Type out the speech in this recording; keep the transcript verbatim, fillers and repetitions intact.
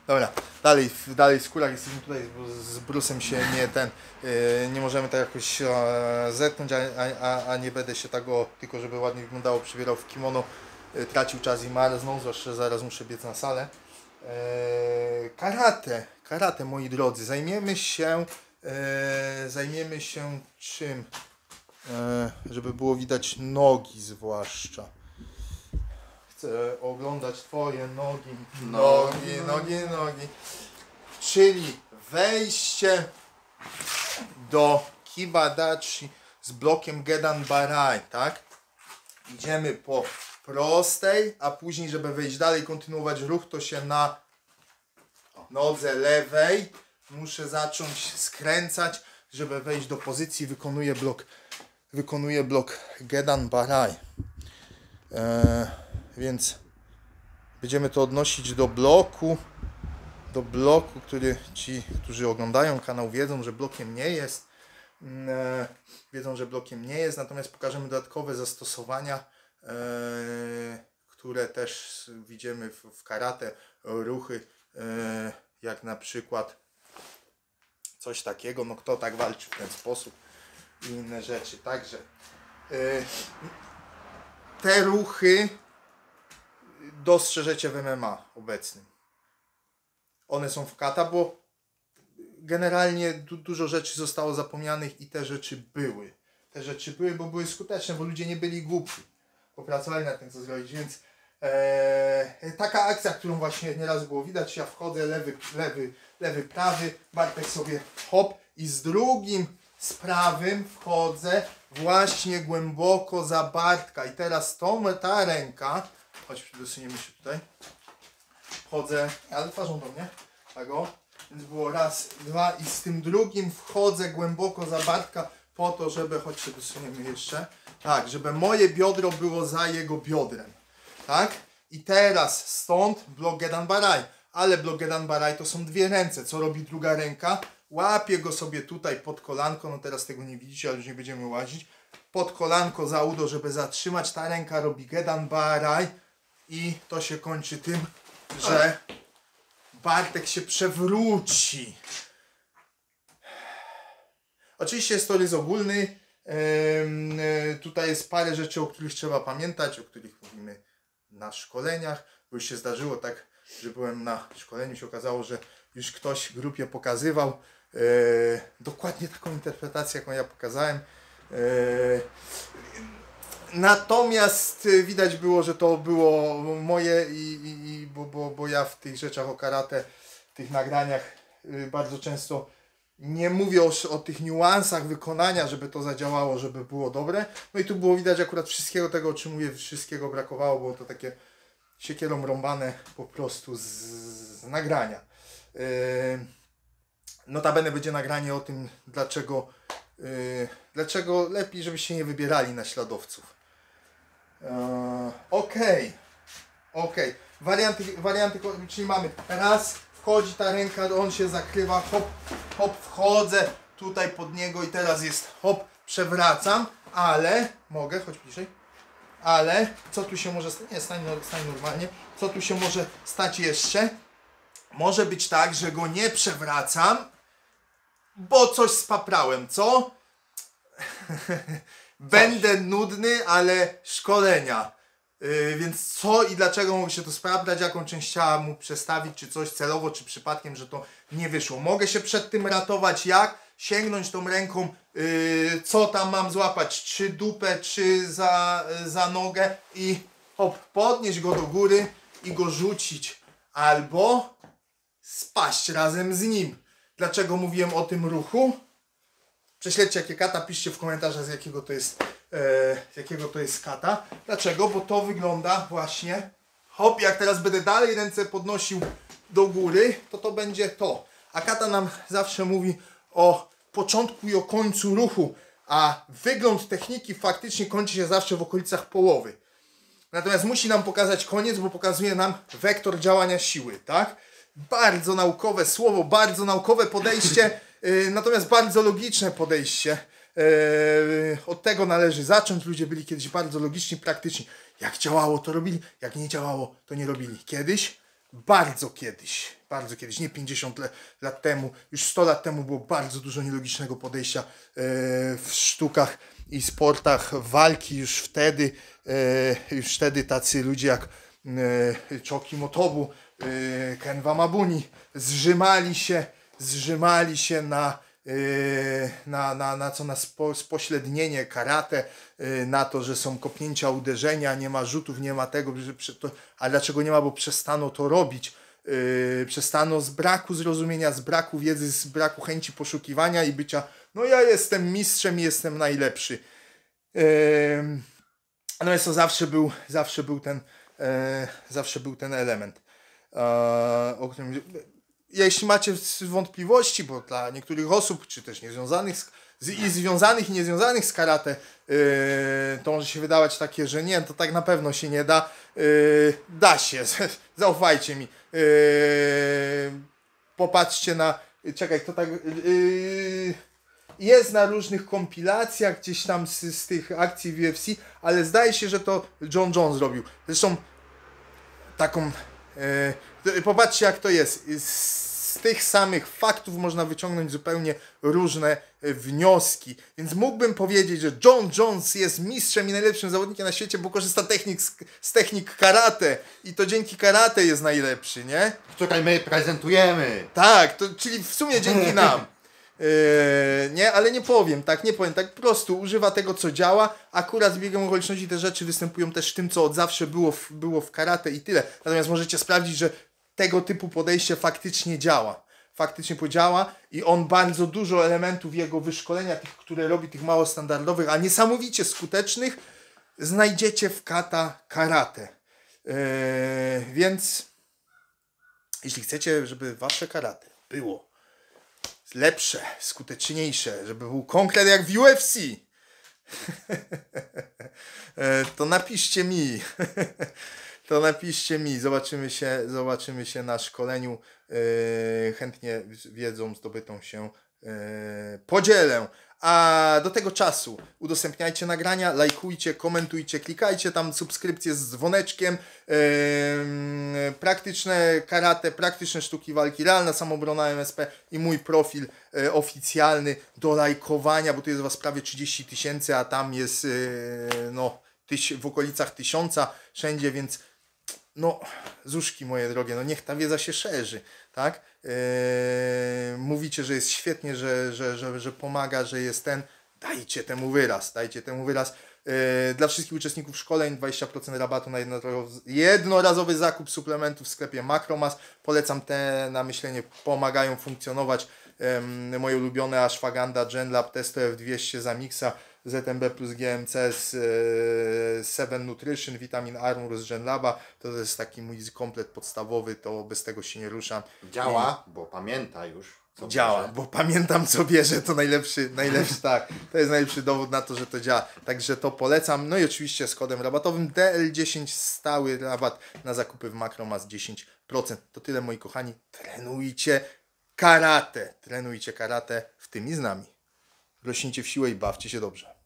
Dobra, dalej, dalej w skórach jesteśmy tutaj, bo z Brusem się nie ten, yy, nie możemy tak jakoś e, zetknąć, a, a, a nie będę się tego, tylko żeby ładnie wyglądało, przybierał w kimono, yy, tracił czas i marznął, zwłaszcza zaraz muszę biec na salę. Yy, karate, karate moi drodzy, zajmiemy się, yy, zajmiemy się czym, yy, żeby było widać nogi zwłaszcza. Chcę oglądać twoje nogi, nogi, nogi, nogi. Czyli wejście do Kibadachi z blokiem Gedan Barai, tak? Idziemy po prostej, a później, żeby wejść dalej, kontynuować ruch, to się na nodze lewej muszę zacząć skręcać, żeby wejść do pozycji. Wykonuję blok, wykonuję blok Gedan Barai. Eee, Więc będziemy to odnosić do bloku, do bloku, który ci, którzy oglądają kanał, wiedzą, że blokiem nie jest, e, wiedzą, że blokiem nie jest, natomiast pokażemy dodatkowe zastosowania, e, które też widzimy w, w karate, ruchy, e, jak na przykład coś takiego, no kto tak walczy w ten sposób i inne rzeczy. Także e, te ruchy dostrzeżecie w M M A obecnym. One są w kata, bo generalnie du dużo rzeczy zostało zapomnianych i te rzeczy były. Te rzeczy były, bo były skuteczne, bo ludzie nie byli głupi. Popracowali nad tym, co zrobić, więc ee, taka akcja, którą właśnie nieraz było widać, ja wchodzę, lewy, lewy, lewy, prawy, Bartek sobie hop i z drugim, z prawym wchodzę właśnie głęboko za Bartka i teraz tą, ta ręka, chodź, dosuniemy się tutaj. Wchodzę, ale twarzą do mnie. Tak o. Więc było raz, dwa i z tym drugim wchodzę głęboko za Bartka po to, żeby, choć się dosuniemy jeszcze. Tak, żeby moje biodro było za jego biodrem. Tak? I teraz stąd blok Gedan Barai. Ale blok Gedan Barai to są dwie ręce. Co robi druga ręka? Łapie go sobie tutaj pod kolanko. No teraz tego nie widzicie, ale już nie będziemy łazić. Pod kolanko za udo, żeby zatrzymać. Ta ręka robi Gedan Barai. I to się kończy tym, że Bartek się przewróci. Oczywiście jest to rys ogólny. Yy, tutaj jest parę rzeczy, o których trzeba pamiętać, o których mówimy na szkoleniach. Bo już się zdarzyło tak, że byłem na szkoleniu, się okazało, że już ktoś w grupie pokazywał yy, dokładnie taką interpretację, jaką ja pokazałem. Yy, Natomiast widać było, że to było moje i, i, i bo, bo, bo ja w tych rzeczach o karate, w tych nagraniach bardzo często nie mówię o, o tych niuansach wykonania, żeby to zadziałało, żeby było dobre. No i tu było widać akurat wszystkiego tego, o czym mówię, wszystkiego brakowało, było to takie siekierą rąbane po prostu z, z nagrania. Yy, notabene będzie nagranie o tym, dlaczego, yy, dlaczego lepiej, żebyście nie wybierali naśladowców. Eee, Okej, okej. Warianty, warianty, czyli mamy raz, wchodzi ta ręka, on się zakrywa, hop, hop, wchodzę tutaj pod niego i teraz jest hop, przewracam, ale, mogę, chodź bliżej, ale co tu się może stać, nie, stań, stań normalnie, co tu się może stać jeszcze? Może być tak, że go nie przewracam, bo coś spaprałem, co? Będę nudny, ale szkolenia. Yy, więc co i dlaczego mogę się to sprawdzać, jaką część ciała mu przestawić, czy coś celowo, czy przypadkiem, że to nie wyszło. Mogę się przed tym ratować, jak? Sięgnąć tą ręką, yy, co tam mam złapać, czy dupę, czy za, yy, za nogę i hop, podnieść go do góry i go rzucić. Albo spaść razem z nim. Dlaczego mówiłem o tym ruchu? Prześledźcie jakie kata, piszcie w komentarzach z jakiego to jest, e, z jakiego to jest kata. Dlaczego? Bo to wygląda właśnie, hop, jak teraz będę dalej ręce podnosił do góry, to to będzie to. A kata nam zawsze mówi o początku i o końcu ruchu, a wygląd techniki faktycznie kończy się zawsze w okolicach połowy. Natomiast musi nam pokazać koniec, bo pokazuje nam wektor działania siły, tak? Bardzo naukowe słowo, bardzo naukowe podejście. Yy, natomiast bardzo logiczne podejście. Yy, od tego należy zacząć. Ludzie byli kiedyś bardzo logiczni, praktyczni. Jak działało, to robili. Jak nie działało, to nie robili. Kiedyś? Bardzo kiedyś. bardzo kiedyś, nie pięćdziesiąt le, lat temu, już sto lat temu było bardzo dużo nielogicznego podejścia e, w sztukach i sportach walki. Już wtedy, e, już wtedy tacy ludzie jak e, Choki Motobu, e, Ken Wamabuni zrzymali się, zrzymali się na Na, na, na co na spo, spoślednienie karate, na to, że są kopnięcia, uderzenia, nie ma rzutów, nie ma tego, że to, a dlaczego nie ma, bo przestano to robić, yy, przestano z braku zrozumienia, z braku wiedzy, z braku chęci poszukiwania i bycia, no ja jestem mistrzem i jestem najlepszy. Yy, no jest to zawsze był, zawsze był ten, yy, zawsze był ten element, yy, o którym jeśli macie wątpliwości, bo dla niektórych osób, czy też niezwiązanych z, z, i związanych i niezwiązanych z karate, yy, to może się wydawać takie, że nie, to tak na pewno się nie da. Yy, da się, zaufajcie mi. Yy, popatrzcie na, czekaj, to tak, yy, jest na różnych kompilacjach gdzieś tam z, z tych akcji w U F C, ale zdaje się, że to John Jones zrobił. Zresztą taką... Yy, popatrzcie, jak to jest. Z tych samych faktów można wyciągnąć zupełnie różne wnioski. Więc mógłbym powiedzieć, że John Jones jest mistrzem i najlepszym zawodnikiem na świecie, bo korzysta technik, z technik karate. I to dzięki karate jest najlepszy, nie? Której my prezentujemy. Tak, to, czyli w sumie dzięki nam. Yy, nie, ale nie powiem tak, nie powiem tak, po prostu używa tego, co działa. Akurat z biegiem okoliczności te rzeczy występują też w tym, co od zawsze było w, było w karate i tyle. Natomiast możecie sprawdzić, że tego typu podejście faktycznie działa. Faktycznie podziała i on bardzo dużo elementów jego wyszkolenia, tych, które robi, tych mało standardowych, a niesamowicie skutecznych, znajdziecie w kata karate. Yy, więc jeśli chcecie, żeby wasze karate było lepsze, skuteczniejsze, żeby był konkret jak w U F C, to napiszcie mi. To napiszcie mi. Zobaczymy się, zobaczymy się na szkoleniu. Chętnie wiedzą zdobytą się podzielę. A do tego czasu udostępniajcie nagrania, lajkujcie, komentujcie, klikajcie tam subskrypcję z dzwoneczkiem, yy, praktyczne karate, praktyczne sztuki walki, realna samobrona M S P i mój profil yy, oficjalny do lajkowania, bo tu jest was prawie trzydzieści tysięcy, a tam jest yy, no, tyś, w okolicach tysiąca wszędzie, więc no, zuszki moje drogie, no niech ta wiedza się szerzy, tak? Yy, mówicie, że jest świetnie, że, że, że, że pomaga, że jest ten, dajcie temu wyraz, dajcie temu wyraz. Yy, dla wszystkich uczestników szkoleń dwadzieścia procent rabatu na jednorazowy, jednorazowy zakup suplementów w sklepie Macromas. Polecam te na myślenie, pomagają funkcjonować. Yy, moje ulubione Ashwagandha, GenLab, Testo F dwieście Zamixa, Z M B plus G M C z e, Seven Nutrition, Vitamin Armor z GenLaba. To jest taki mój komplet podstawowy, to bez tego się nie ruszam. Działa, I... bo pamięta już. Co działa, bierze. bo pamiętam co bierze, to najlepszy, najlepszy tak, to jest najlepszy dowód na to, że to działa. Także to polecam. No i oczywiście z kodem rabatowym D L dziesięć stały rabat na zakupy w Macromas dziesięć procent. To tyle, moi kochani. Trenujcie karate. Trenujcie karate w tym i z nami. Rośnijcie w siłę i bawcie się dobrze.